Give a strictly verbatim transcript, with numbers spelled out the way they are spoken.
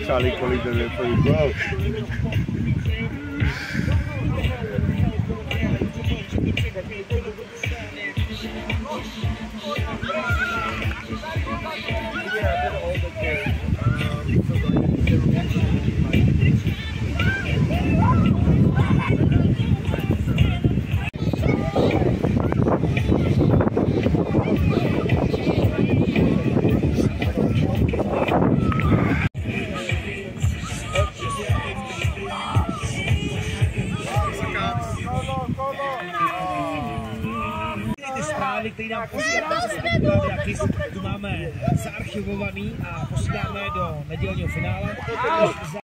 psali, kolik to je tvojich gol. Zprávy, které nám posíláme, jaký tu máme zaarchivovaný a posíláme do nedělního finále.